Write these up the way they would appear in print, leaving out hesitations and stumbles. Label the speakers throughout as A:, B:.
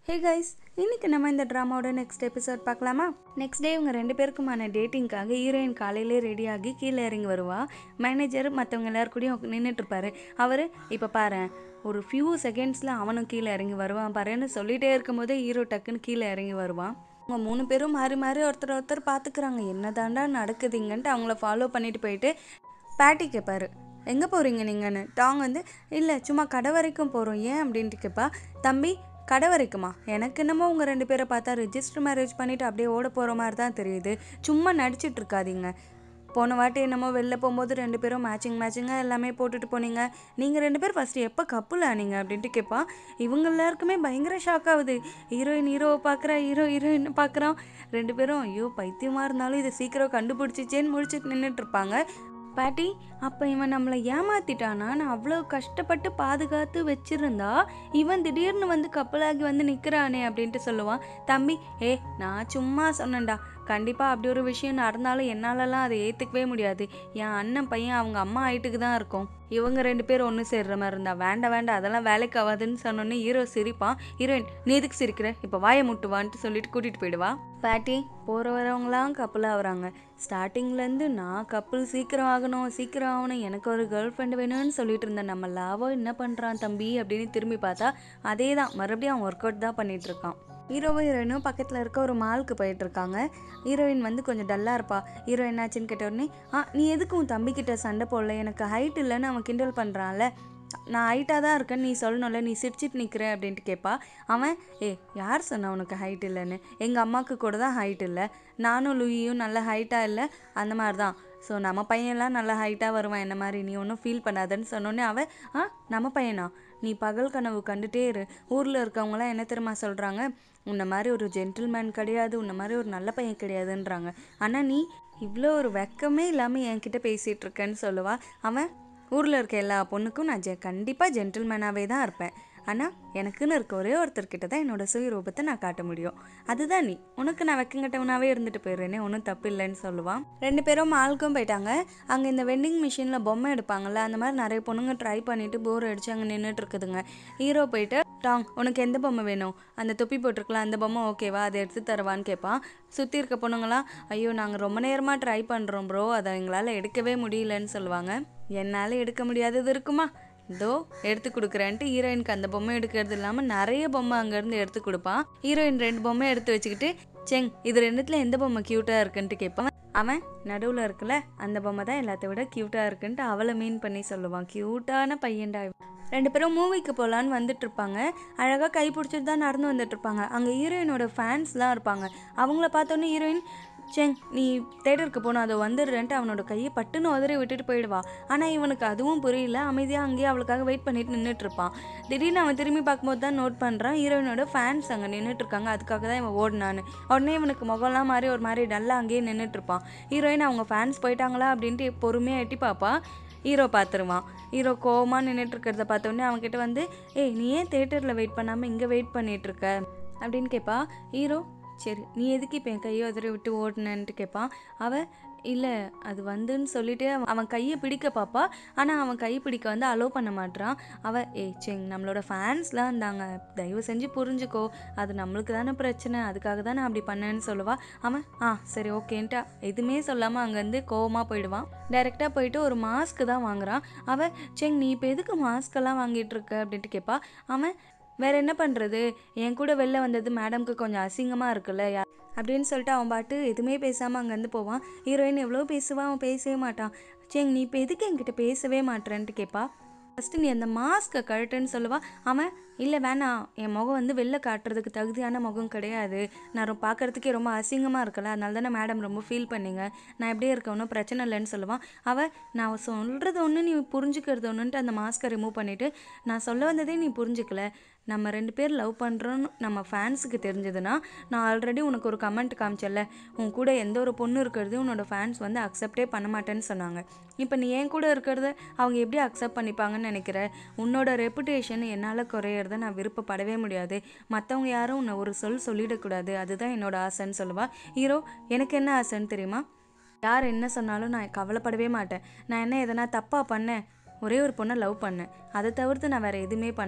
A: Hey guys, இன்னைக்கு நம்ம இந்த ட்ராமாவோட நெக்ஸ்ட் எபிசோட் பார்க்கலாமா? நெக்ஸ்ட் டே இவங்க ரெண்டு பேருக்குமான டேட்டிங்காக ஹீரோயின் காலையிலே ரெடியாகி கீழே இறங்கி வருவா. மேனேஜர் மற்றவங்க எல்லாரும் கூடயும் நின்றுட்டு இருப்பாரு. அவர் இப்போ பாரு, ஒரு ஃபியூ செகண்ட்ஸில் அவனும் கீழே இறங்கி வருவான் பாருன்னு சொல்லிகிட்டே இருக்கும்போதே ஹீரோ டக்குன்னு கீழே இறங்கி வருவான். அவங்க 3 பேரும் மாறி மாறி ஒருத்தர் பார்த்துக்கிறாங்க. என்ன தாண்டா நடக்குதுங்கன்ட்டு அவங்கள ஃபாலோ பண்ணிட்டு போயிட்டு பேட்டி கேட்பாரு, எங்கே போகிறீங்க நீங்கன்னு. டாங் வந்து, இல்லை சும்மா கடை வரைக்கும் போகிறோம். ஏன் அப்படின்ட்டு கேட்பா. தம்பி, கடை வரைக்குமா? எனக்கு என்னமோ உங்கள் 2 பேரை பார்த்தா ரெஜிஸ்டர் மேரேஜ் பண்ணிவிட்டு அப்படியே ஓட போகிற மாதிரி தான் தெரியுது. சும்மா நடிச்சிட்டு இருக்காதீங்க. போன வாட்டி என்னமோ வெளில போகும்போது 2 பேரும் மேட்சிங்காக எல்லாமே போட்டுட்டு போனீங்க. நீங்கள் 2 பேர் ஃபஸ்ட்டு எப்போ கப்புல் ஆனீங்க அப்படின்ட்டு கேட்பா. இவங்க எல்லாருக்குமே பயங்கர ஷாக் ஆகுது. ஹீரோவை பார்க்குறா, ஹீரோயின்னு பார்க்குறான். 2 பேரும் ஐயோ பைத்தியமாக இருந்தாலும் இதை சீக்கிரம் கண்டுபிடிச்சிச்சேன்னு முடிச்சுட்டு நின்றுட்டு இருப்பாங்க. பாட்டி, அப்போ இவன் நம்மளை ஏமாத்திட்டானா? நான் அவ்வளோ கஷ்டப்பட்டு பாதுகாத்து வச்சிருந்தா இவன் திடீர்னு வந்து கப்பலாகி வந்து நிற்கிறானே அப்படின்ட்டு சொல்லுவான். தம்பி, நான் சும்மா சொன்னேன்டா. கண்டிப்பாக அப்படி ஒரு விஷயம் நடந்தாலும் என்னாலலாம் அதை ஏற்றுக்கவே முடியாது. என் அண்ணன் பையன் அவங்க அம்மா ஹைட்டுக்கு தான் இருக்கும். இவங்க 2 பேரும் ஒன்று சேர்ற மாதிரி இருந்தா வேண்டாம் அதெல்லாம் வேலைக்கு ஆகாதுன்னு சொன்னோன்னே ஹீரோ சிரிப்பான். ஹீரோயின், நீ எதுக்கு சிரிக்கிற, இப்போ வாயை முட்டுவான்ட்டு சொல்லிட்டு கூட்டிகிட்டு போயிடுவா. பாட்டி, போகிற வரவங்களாம் கப்பல் ஆகுறாங்க. ஸ்டார்டிங்லேருந்து நான் கப்பல் சீக்கிரம் ஆகணும், எனக்கு ஒரு கேர்ள் ஃப்ரெண்டு வேணும்னு சொல்லிட்டு இருந்தேன். நம்ம லாவோ என்ன பண்ணுறான் தம்பி அப்படின்னு திரும்பி பார்த்தா அதே தான், மறுபடியும் அவன் ஒர்க் அவுட் தான் பண்ணிகிட்டு இருக்கான். ஹீரோயினும் பக்கத்தில் இருக்க ஒரு மாலுக்கு போயிட்டுருக்காங்க. ஹீரோயின் வந்து கொஞ்சம் டல்லாக இருப்பா. ஹீரோ என்னாச்சுன்னு கேட்ட உடனே, நீ எதுக்கு உன் தம்பிக்கிட்ட சண்டை போடல, எனக்கு ஹைட் இல்லைன்னு அவன் கிண்டல் பண்ணுறான்ல, நான் ஹைட்டாக தான் இருக்கேன்னு நீ சொல்லணும்ல, நீ சிரிச்சிட்டு நிற்கிற அப்படின்ட்டு கேட்பா. அவன், யார் சொன்னா உனக்கு ஹைட் இல்லைன்னு? எங்கள் அம்மாவுக்கு கூட தான் ஹைட் இல்லை, நானும் லூயியும் நல்ல ஹைட்டாக இல்லை, அந்த மாதிரி தான். ஸோ நம்ம பையன்லாம் நல்லா ஹைட்டாக வருவான் என்ன மாதிரி, நீ ஒன்றும் ஃபீல் பண்ணாதன்னு சொன்னோன்னே அவன், நம்ம பையனா? நீ பகல் கனவு கண்டுட்டே இரு. ஊரில் இருக்கவங்களாம் என்ன தெரியுமா சொல்கிறாங்க, உன்னை மாதிரி ஒரு ஜென்டில்மேன் கிடையாது, உன்னை மாதிரி ஒரு நல்ல பையன் கிடையாதுன்றாங்க. ஆனால் நீ இவ்வளோ ஒரு வெக்கமே இல்லாமல் என்கிட்ட பேசிகிட்டு இருக்கேன்னு சொல்லுவா. அவன், ஊரில் இருக்க எல்லா பொண்ணுக்கும் நான் கண்டிப்பாக ஜென்டில்மேனாகவே தான் இருப்பேன். ஆனால் எனக்குன்னு இருக்க ஒரே ஒருத்தர்கிட்ட தான் என்னோடய சுயரூபத்தை நான் காட்ட முடியும். அதுதான் நீ. உனக்கு நான் வெக்கங்கட்டவனாகவே இருந்துட்டு போயிடுறேனே, ஒன்றும் தப்பு இல்லைன்னு சொல்லுவான். 2 பேரும் மாலுக்கும் போயிட்டாங்க. அங்கே இந்த வெண்டிங் மிஷினில் பொம்மை எடுப்பாங்கள்ல, அந்த மாதிரி நிறைய பொண்ணுங்க ட்ரை பண்ணிவிட்டு போர் அடித்து அங்கே நின்றுட்டு இருக்குதுங்க. ஹீரோ போயிட்டு, டாங், உனக்கு எந்த பொம்மை வேணும்? அந்த தொப்பி போட்டிருக்கலாம், அந்த பொம்மை ஓகேவா, அதை எடுத்து தருவான்னு கேட்பான். சுற்றி இருக்க பொண்ணுங்களாம், ஐயோ நாங்கள் ரொம்ப நேரமாக ட்ரை பண்ணுறோம் ப்ரோ, அதை எங்களால் எடுக்கவே முடியலன்னு சொல்லுவாங்க. என்னால் எடுக்க முடியாதது இருக்குமா, இதோ எடுத்து கொடுக்குறேன்ட்டு ஹீரோயினுக்கு அந்த பொம்மை எடுக்கிறது இல்லாமல் நிறைய பொம்மை அங்கேருந்து எடுத்து கொடுப்பான். ஹீரோயின் 2 பொம்மை எடுத்து வச்சுக்கிட்டு, செங், இது 2த்துல எந்த பொம்மை க்யூட்டாக இருக்குன்ட்டு கேட்பான். அவன், நடுவில் இருக்குல்ல அந்த பொம்மை தான் எல்லாத்த விட க்யூட்டாக இருக்குன்ட்டு அவளை மீன் பண்ணி சொல்லுவான். க்யூட்டான பையன்டா. 2 பேரும் மூவிக்கு போகலான்னு வந்துட்டு இருப்பாங்க. அழகாக கை பிடிச்சிட்டு தான் நடந்து வந்துட்டு இருப்பாங்க. அங்கே ஹீரோயினோட ஃபேன்ஸ்லாம் இருப்பாங்க. அவங்கள பார்த்தோன்னே ஹீரோயின், செங், நீ தேட்டருக்கு போகணும், அதை வந்துடுறேன்ட்டு அவனோட கையை பட்டுன்னு உதறி விட்டுட்டு போயிடுவா. ஆனால் இவனுக்கு அதுவும் புரியல. அமைதியாக அங்கேயே அவளுக்காக வெயிட் பண்ணிட்டு நின்றுட்டு இருப்பான். திடீர்னு அவன் திரும்பி பார்க்கும்போது தான் நோட் பண்ணுறான், ஹீரோயினோட ஃபேன்ஸ் அங்கே நின்றுட்டு இருக்காங்க. அதுக்காக தான் இவன் ஓடினான்னு. உடனே இவனுக்கு முகம்லாம் மாதிரி ஒரு மாதிரி டல்லாக அங்கேயே நின்றுட்டு இருப்பான். ஹீரோயின் அவங்க ஃபேன்ஸ் போயிட்டாங்களா அப்படின்ட்டு பொறுமையாக எட்டி பார்ப்பா. ஹீரோ பார்த்துருவான். ஹீரோ கோவமாக நின்றுட்டு இருக்கிறத பார்த்தோன்னே அவன்கிட்ட வந்து, நீ ஏன் தேட்டரில் வெயிட் பண்ணாமல் இங்கே வெயிட் பண்ணிகிட்ருக்க அப்படின்னு கேட்பா. ஹீரோ, சரி நீ எதுக்கு இப்போ என் கையை உதறி விட்டு ஓடினேன்ட்டு கேட்பான். அவன், இல்லை அது வந்துன்னு சொல்லிட்டு அவன் கையை பிடிக்க பார்ப்பா. ஆனால் அவன் கை பிடிக்க வந்து அலோவ் பண்ண மாட்டான். அவன், செங், நம்மளோட ஃபேன்ஸ்லாம் இருந்தாங்க, தயவு செஞ்சு புரிஞ்சுக்கோ, அது நம்மளுக்கு தானே பிரச்சனை, அதுக்காக தான் நான் அப்படி பண்ணேன்னு சொல்லுவா. அவன், சரி ஓகேன்ட்டா எதுவுமே சொல்லாமல் அங்கேருந்து கோவமாக போயிடுவான். டைரெக்டாக போயிட்டு ஒரு மாஸ்க்கு தான் வாங்குறான். அவன், செங், நீ இப்போ எதுக்கு மாஸ்க்கெல்லாம் வாங்கிட்டு இருக்க அப்படின்ட்டு கேட்பா. அவன், வேற என்ன பண்ணுறது, என் கூட வெளில வந்தது மேடம்க்கு கொஞ்சம் அசிங்கமாக இருக்குல்ல அப்படின்னு சொல்லிட்டு அவன் பாட்டு எதுவுமே பேசாமல் அங்கேருந்து போவான். ஹீரோயின் எவ்வளோ பேசுவான், அவன் பேசவே மாட்டான். செங், நீ இப்போ எதுக்கு என்கிட்ட பேசவே மாட்டேன்ட்டு கேட்பா. ஃபஸ்ட்டு நீ அந்த மாஸ்க்கை கழட்டுன்னு சொல்லுவா. அவன், இல்லை வேணாம், என் முகம் வந்து வெளில காட்டுறதுக்கு தகுதியான முகம் கிடையாது, நான் பார்க்குறதுக்கே ரொம்ப அசிங்கமாக இருக்கல, அதனால தானே மேடம் ரொம்ப ஃபீல் பண்ணிங்க, நான் எப்படியே இருக்க ஒன்றும் பிரச்சனை இல்லைன்னு சொல்லுவான். அவன், நான் சொல்கிறது ஒன்று நீ புரிஞ்சுக்கிறது ஒன்றுன்ட்டு அந்த மாஸ்க்கை ரிமூவ் பண்ணிவிட்டு, நான் சொல்ல வந்ததே நீ புரிஞ்சுக்கல, நம்ம 2 பேர் லவ் பண்ணுறோன்னு நம்ம ஃபேன்ஸுக்கு தெரிஞ்சதுன்னா, நான் ஆல்ரெடி உனக்கு ஒரு கமெண்ட் காமிச்சல, உன் கூட எந்த ஒரு பொண்ணு இருக்கிறது உன்னோட ஃபேன்ஸ் வந்து அக்செப்டே பண்ண மாட்டேன்னு சொன்னாங்க. இப்போ நீ என் கூட இருக்கிறத அவங்க எப்படி அக்செப்ட் பண்ணிப்பாங்கன்னு நினைக்கிற? உன்னோட ரெப்புடேஷன் என்னால் குறையிறத நான் விருப்பப்படவே முடியாது. மற்றவங்க யாரும் உன்னை ஒரு சொல்லிடக்கூடாது, அதுதான் என்னோட ஆசைன்னு சொல்லுவா. ஹீரோ, எனக்கு என்ன ஆசைன்னு தெரியுமா? யார் என்ன சொன்னாலும் நான் கவலைப்படவே மாட்டேன். நான் என்ன எதனா தப்பாக பண்ணேன்? ஒரே ஒரு பொண்ணை லவ் பண்ணேன், அதை தவிர்த்து நான் வேறு எதுவுமே பண்ணலை.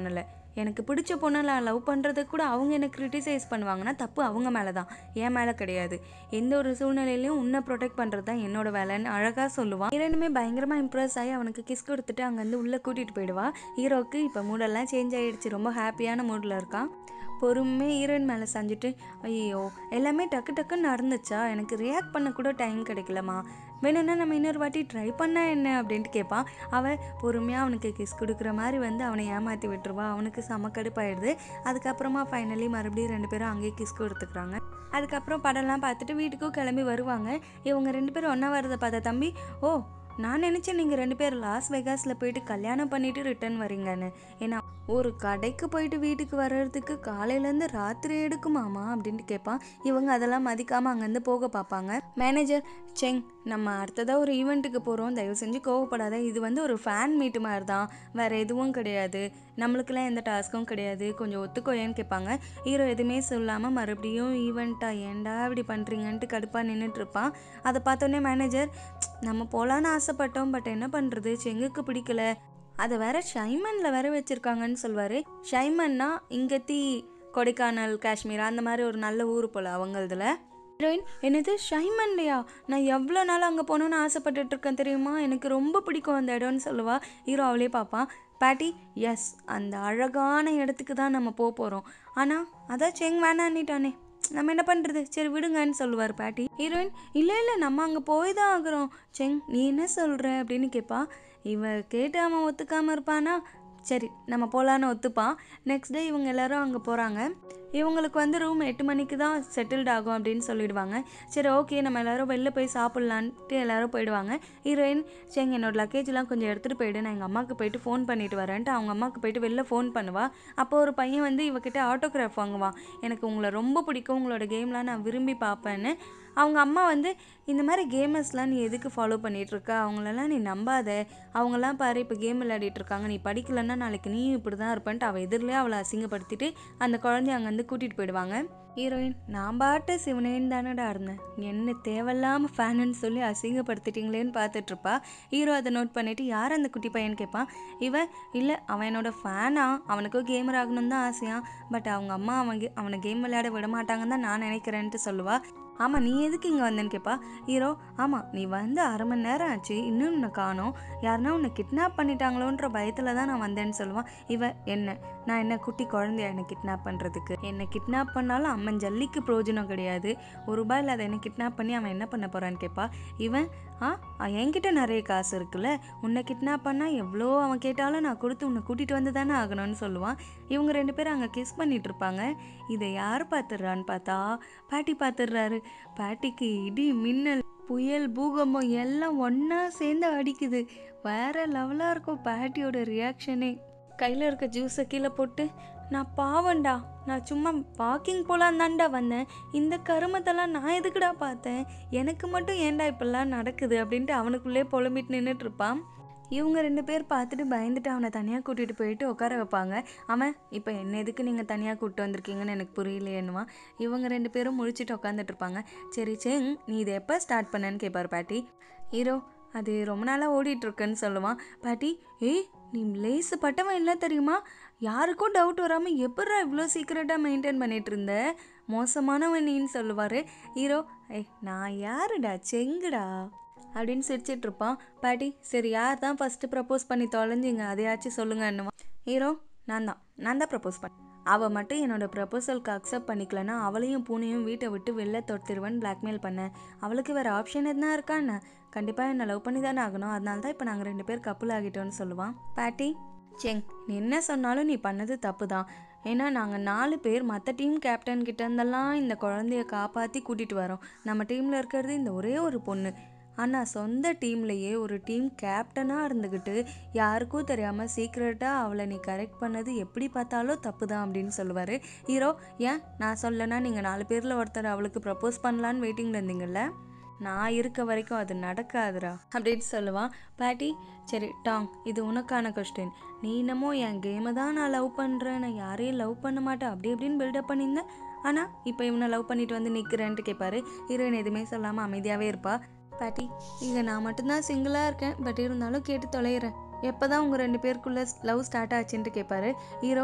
A: எனக்கு பிடிச்ச பொண்ணை நான் லவ் பண்ணுறது கூட அவங்க எனக்கு கிரிட்டிசைஸ் பண்ணுவாங்கன்னா தப்பு அவங்க மேலே தான், என் மேலே கிடையாது. எந்த ஒரு சூழ்நிலையிலையும் உன்னை ப்ரொடெக்ட் பண்ணுறது தான் என்னோட வேலைன்னு அழகாக சொல்லுவான். ஹீரோயினுமே பயங்கரமாக இம்ப்ரெஸ் ஆகி அவனுக்கு கிஸ் கொடுத்துட்டு அங்கேருந்து உள்ளே கூட்டிகிட்டு போயிடுவா. ஹீரோவுக்கு இப்போ மூடெல்லாம் சேஞ்ச் ஆகிடுச்சு, ரொம்ப ஹாப்பியான மூடில் இருக்கான். பொறுமையாக ஹீரோயின் மேலே செஞ்சுட்டு, ஐயோ எல்லாமே டக்கு டக்குன்னு நடந்துச்சா, எனக்கு ரியாக்ட் பண்ண கூட டைம் கிடைக்கலம்மா, வேணும்னா நம்ம இன்னொரு வாட்டி ட்ரை பண்ணா என்ன அப்படின்ட்டு கேட்பான். அவன் பொறுமையாக அவனுக்கு கிஸ் கொடுக்குற மாதிரி வந்து அவனை ஏமாற்றி விட்டுருவா. அவனுக்கு செம கடுப்பாயிடுது. அதுக்கப்புறமா ஃபைனலி மறுபடியும் 2 பேரும் அங்கேயே கிஸ் கொடுத்துக்குறாங்க. அதுக்கப்புறம் படம்லாம் பார்த்துட்டு வீட்டுக்கும் கிளம்பி வருவாங்க. இவங்க 2 பேரும் ஒன்றா வரதை பார்த்த தம்பி, ஓ நான் நினச்சேன் நீங்கள் 2 பேர் லாஸ் வெகாஸில் போயிட்டு கல்யாணம் பண்ணிவிட்டு ரிட்டர்ன் வரீங்கன்னு. ஏன்னா ஒரு கடைக்கு போயிட்டு வீட்டுக்கு வர்றதுக்கு காலையிலேருந்து ராத்திரி எடுக்குமாமா அப்படின்ட்டு கேட்பான். இவங்க அதெல்லாம் மதிக்காமல் அங்கேருந்து போக பார்ப்பாங்க. மேனேஜர், செங் நம்ம அடுத்ததாக ஒரு ஈவெண்ட்டுக்கு போகிறோம், தயவு செஞ்சு கோவப்படாத, இது வந்து ஒரு ஃபேன் மீட்டு மாதிரி தான், வேறு எதுவும் கிடையாது, நம்மளுக்கெல்லாம் எந்த டாஸ்க்கும் கிடையாது, கொஞ்சம் ஒத்துக்கோயேன்னு கேட்பாங்க. ஹீரோ எதுவுமே சொல்லாமல் மறுபடியும் ஈவெண்ட்டா ஏன்டா இப்படி பண்ணுறீங்கன்ட்டு கடுப்பாக நின்றுட்டுருப்பான். அதை பார்த்தோன்னே மேனேஜர், நம்ம போகலான்னு ஆசைப்பட்டோம், பட் என்ன பண்ணுறது, செங்குக்கு பிடிக்கல, அதை வேற ஷைமனில் வேற வச்சுருக்காங்கன்னு சொல்வார். ஷைமன்னா இங்கத்தி கொடைக்கானல், காஷ்மீர் அந்த மாதிரி ஒரு நல்ல ஊர் போல் அவங்களதுல. ஹீரோயின், என்னது ஷைமன்லையா, நான் எவ்வளோ நாள் அங்கே போகணுன்னு ஆசைப்பட்டுட்டு இருக்கேன் தெரியுமா, எனக்கு ரொம்ப பிடிக்கும் அந்த இடம்னு சொல்லுவா. ஹீரோ அவளே பார்ப்பான். பாட்டி, எஸ் அந்த அழகான இடத்துக்கு தான் நம்ம போக போகிறோம், ஆனால் அதான் செங் வேணான்னிட்டானே, நம்ம என்ன பண்ணுறது, சரி விடுங்கன்னு சொல்லுவார் பாட்டி. ஹீரோயின், இல்லை நம்ம அங்கே போய் தான் ஆகுறோம், செங் நீ என்ன சொல்கிற அப்படின்னு கேட்பா. இவ கேட்டு அவன் ஒத்துக்காமல் இருப்பானா, சரி நம்ம போகலான்னு ஒத்துப்பான். நெக்ஸ்ட் டே இவங்க எல்லோரும் அங்கே போகிறாங்க. இவங்களுக்கு வந்து ரூம் 8 மணிக்கு தான் செட்டில்ட் ஆகும் அப்படின்னு சொல்லிடுவாங்க. சரி ஓகே நம்ம எல்லோரும் வெளில போய் சாப்பிட்லான்ட்டு எல்லோரும் போயிடுவாங்க. ஹீரோயின், சரி என்னோட லக்கேஜ்லாம் கொஞ்சம் எடுத்துகிட்டு போயிடு, நான் எங்கள் அம்மாவுக்கு போயிட்டு ஃபோன் பண்ணிட்டு வரேன்ட்டு அவங்க அம்மாவுக்கு போயிட்டு வெளில ஃபோன் பண்ணுவாள். அப்போது ஒரு பையன் வந்து இவகிட்ட ஆட்டோகிராஃப் வாங்குவான். எனக்கு உங்களை ரொம்ப பிடிக்கும், உங்களோட கேம்லாம் நான் விரும்பி பார்ப்பேன்னு. அவங்க அம்மா வந்து, இந்த மாதிரி கேமர்ஸ்லாம் நீ எதுக்கு ஃபாலோ பண்ணிகிட்ருக்க, அவங்களெல்லாம் நீ நம்பாத, அவங்கெல்லாம் பாரு இப்போ கேம் விளையாடிட்டுருக்காங்க, நீ படிக்கலைன்னா நாளைக்கு நீயும் இப்படி தான் இருப்பேன்ட்டு அவள் எதிரிலே அவளை அசிங்கப்படுத்திட்டு அந்த குழந்தைய அங்கேருந்து கூட்டிகிட்டு போயிடுவாங்க. ஹீரோயின், நான் பாட்டு சிவனேன்னு தானடா இருந்தேன், என்ன தேவையில்லாமல் ஃபேனுன்னு சொல்லி அசிங்கப்படுத்திட்டீங்களேன்னு பார்த்துட்ருப்பா. ஹீரோ அதை நோட் பண்ணிவிட்டு, யார் அந்த குட்டி பையன் கேட்பான். இவன், இல்லை அவன் என்னோடய ஃபேனா, அவனுக்கும் கேமர் ஆகணும்னு தான் ஆசையான், பட் அவங்க அம்மா அவனை கேம் விளையாட விட மாட்டாங்கன்னு தான் நான் நினைக்கிறேன்ட்டு சொல்லுவாள். ஆமாம் நீ எதுக்கு இங்கே வந்தேன்னு கேட்பா. ஹீரோ, ஆமாம் நீ வந்து 1/2 மணி நேரம் ஆச்சு, இன்னும் உன்னை காணோம், யாருன்னா உன்னை கிட்னாப் பண்ணிட்டாங்களோன்ற பயத்தில் தான் நான் வந்தேன்னு சொல்லுவான். என்ன நான் என்ன குட்டி குழந்தையா என்னை கிட்னாப் பண்ணுறதுக்கு, என்னை கிட்னாப் பண்ணாலும் அம்மன் ஜல்லிக்கு பிரயோஜனம் கிடையாது, ₹1 இல்லாத என்னை கிட்னாப் பண்ணி அவன் என்ன பண்ண போகிறான்னு கேட்பா. இவன், என்கிட்ட நிறைய காசு இருக்குல்ல, உன்னை கிட்னாப் பண்ணால் எவ்வளோ அவன் கேட்டாலும் நான் கொடுத்து உன்னை கூட்டிகிட்டு வந்து தானே ஆகணும்னு சொல்லுவான். இவங்க 2 பேரும் அங்கே கிஸ் பண்ணிகிட்டு இருப்பாங்க. இதை யார் பார்த்துடுறான்னு பார்த்தா பாட்டி பார்த்துடுறாரு. பாட்டிக்கு இடி மின்னல் புயல் பூகம்பம் எல்லாம் ஒன்றா சேர்ந்து அடிக்குது. வேற லெவலாக இருக்கும் பாட்டியோட ரியாக்ஷனே. கையில் இருக்க ஜூஸை கீழே போட்டு, நான் பாவண்டா, நான் சும்மா வாக்கிங் போகலான் தான்டா வந்தேன், இந்த கருமத்தெல்லாம் நான் எதுக்குடா பார்த்தேன், எனக்கு மட்டும் ஏன்டா இப்படிலாம் நடக்குது அப்படின்ட்டு அவனுக்குள்ளே புலம்பிட்டு நின்றுட்டுருப்பான். இவங்க 2 பேர் பார்த்துட்டு பயந்துட்டு அவனை தனியாக கூட்டிகிட்டு போயிட்டு உட்கார வைப்பாங்க. அவன், இப்போ என்ன எதுக்கு நீங்கள் தனியாக கூப்பிட்டு வந்திருக்கீங்கன்னு எனக்கு புரியலையேன்னுவான். இவங்க 2 பேரும் முழிச்சிட்டு உட்காந்துட்டு இருப்பாங்க. சரி செங் நீ இதை எப்போ ஸ்டார்ட் பண்ணேன்னு கேட்பார் பாட்டி. ஹீரோ, அது ரொம்ப நாளாக ஓடிட்டுருக்குன்னு சொல்லுவான். பாட்டி, நீ லேசு பட்டவன் இல்லை தெரியுமா, யாருக்கும் டவுட் வராமல் எப்பட்றா இவ்வளோ சீக்கிரட்டாக மெயின்டைன் பண்ணிகிட்டு இருந்த, மோசமானவன் நீன்னு சொல்லுவார். ஹீரோ, நான் யாருடா, செங்குடா அப்படின்னு சிரிச்சிட்ருப்பான். பாட்டி, சரி யார் தான் ஃபஸ்ட்டு ப்ரப்போஸ் பண்ணி தொலைஞ்சிங்க அதையாச்சும் சொல்லுங்கன்னுவான். ஹீரோ, நான் தான் ப்ரப்போஸ் பண்ணேன், அவள் மட்டும் என்னோடய ப்ரப்போசலுக்கு அக்செப்ட் பண்ணிக்கலன்னா அவளையும் பூனையும் வீட்டை விட்டு வெளில தொடுத்துருவேன்னு பிளாக்மெயில் பண்ணேன், அவளுக்கு வேறு ஆப்ஷன் எதுனா இருக்கான்னு, கண்டிப்பாக என்னை லவ் பண்ணி தானே ஆகணும், அதனால தான் இப்போ நாங்கள் 2 பேர் கப்புள் ஆகிட்டோன்னு சொல்லுவான். பாட்டி, செங் நீ என்ன சொன்னாலும் நீ பண்ணது தப்பு தான், ஏன்னா நாங்கள் 4 பேர் மற்ற டீம் கேப்டன் கிட்ட இருந்தெல்லாம் இந்த குழந்தைய காப்பாற்றி கூட்டிகிட்டு வரோம், நம்ம டீமில் இருக்கிறது இந்த ஒரே ஒரு பொண்ணு, ஆனால் சொந்த டீம்லையே ஒரு டீம் கேப்டனாக இருந்துக்கிட்டு யாருக்கும் தெரியாமல் சீக்ரெட்டாக அவளை நீ கரெக்ட் பண்ணது எப்படி பார்த்தாலும் தப்பு தான் அப்படின்னு சொல்லுவார். ஹீரோ, ஏன் நான் சொல்லனா நீங்கள் 4 பேரில் ஒருத்தர் அவளுக்கு ப்ரப்போஸ் பண்ணலான்னு வெயிட்டிங்கில் இருந்தீங்கள்ல, நான் இருக்க வரைக்கும் அது நடக்காதுரா அப்படின்னு சொல்லுவான். பாட்டி, சரி டாங் இது உனக்கான கொஸ்டின், நீ என்னமோ என் கேமை தான் நான் லவ் பண்ணுறேன், நான் யாரையும் லவ் பண்ண மாட்டேன் அப்படி இப்படின்னு பில்டப் பண்ணியிருந்தேன், ஆனால் இப்போ இவனை லவ் பண்ணிட்டு வந்து நிற்கிறேன்ட்டு கேட்பாரு. ஹீரோயின் எதுவுமே சொல்லாமல் அமைதியாகவே இருப்பா. பாட்டி, இங்கே நான் மட்டும்தான் சிங்கிளாக இருக்கேன், பட் இருந்தாலும் கேட்டு தொலைகிறேன், எப்போ தான் உங்கள் 2 பேருக்குள்ளே லவ் ஸ்டார்ட் ஆச்சுன்ட்டு கேட்பாரு. ஹீரோ,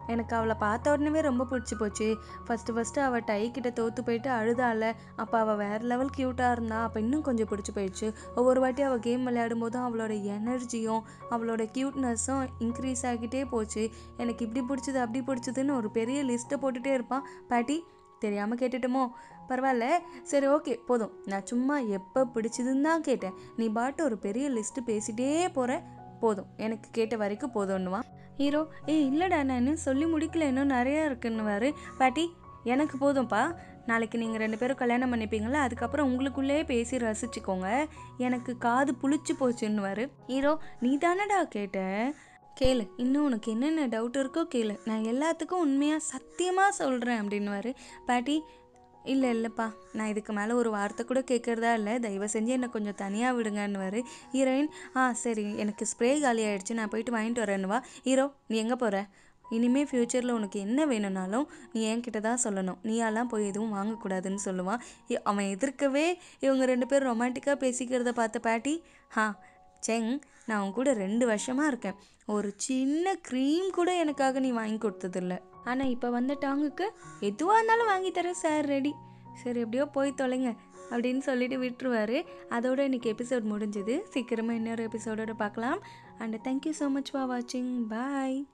A: எனக்கு அவளை பார்த்த உடனே ரொம்ப பிடிச்சி போச்சு. ஃபஸ்ட்டு அவள் டை கிட்ட தோற்று போயிட்டு அழுதால. அப்போ அவள் வேறு லெவல் க்யூட்டாக இருந்தா. அப்போ இன்னும் கொஞ்சம் பிடிச்சி போயிடுச்சு. ஒவ்வொரு வாட்டி அவள் கேம் விளையாடும் போதும் அவளோட எனர்ஜியும் அவளோட க்யூட்னஸும் இன்க்ரீஸ் ஆகிட்டே போச்சு. எனக்கு இப்படி பிடிச்சது அப்படி பிடிச்சதுன்னு ஒரு பெரிய லிஸ்ட்டை போட்டுகிட்டே இருப்பான். பாட்டி தெரியாமல் கேட்டுட்டோமோ? பரவாயில்ல, சரி ஓகே போதும். நான் சும்மா எப்போ பிடிச்சதுன்னு தான் கேட்டேன். நீ பாட்டு ஒரு பெரிய லிஸ்ட்டு பேசிகிட்டே போகிற. போதும், எனக்கு கேட்ட வரைக்கும் போதும்னுவான். ஹீரோ இல்லைடா நான் இன்னும் சொல்லி முடிக்கல, இன்னும் நிறையா இருக்குன்னுவார். பாட்டி எனக்கு போதும்ப்பா, நாளைக்கு நீங்கள் 2 பேரும் கல்யாணம் பண்ணிப்பீங்களா, அதுக்கப்புறம் உங்களுக்குள்ளேயே பேசி ரசிச்சுக்கோங்க, எனக்கு காது புளிச்சு போச்சுன்னுவார். ஹீரோ நீ தானடா கேட்ட, கேளு, இன்னும் உனக்கு என்னென்ன டவுட் இருக்கோ கேளு, நான் எல்லாத்துக்கும் உண்மையாக சத்தியமாக சொல்கிறேன் அப்படின்னுவார். பாட்டி இல்லைப்பா, நான் இதுக்கு மேலே ஒரு வார்த்தை கூட கேட்குறதா இல்லை, தயவு செஞ்சு என்னை கொஞ்சம் தனியாக விடுங்கன்னுவார். ஹீரோயின் சரி, எனக்கு ஸ்ப்ரே காலி ஆகிடுச்சு, நான் போயிட்டு வாங்கிட்டு வரேன்னுவா. ஹீரோ நீ எங்கே போகிற? இனிமேல் ஃப்யூச்சரில் உனக்கு என்ன வேணும்னாலும் நீ என்கிட்ட தான் சொல்லணும், நீயாலாம் போய் எதுவும் வாங்கக்கூடாதுன்னு சொல்லுவான். அவன் எதிர்க்கவே இவங்க 2 பேரும் ரொமான்டிக்காக பேசிக்கிறத பார்த்த பாட்டி, செங் நான் உன் கூட 2 வருஷமாக இருக்கேன், ஒரு சின்ன க்ரீம் கூட எனக்காக நீ வாங்கி கொடுத்ததில்ல, ஆனால் இப்போ வந்த டாங்குக்கு எதுவாக இருந்தாலும் வாங்கி தரேன் சார், ரெடி, சரி எப்படியோ போய் தொலைங்க அப்படின்னு சொல்லிட்டு விட்டுருவார். அதோட இன்றைக்கி எபிசோட் முடிஞ்சுது. சீக்கிரமாக இன்னொரு எபிசோடோட பார்க்கலாம். And thank you so much for வாட்சிங். பாய்.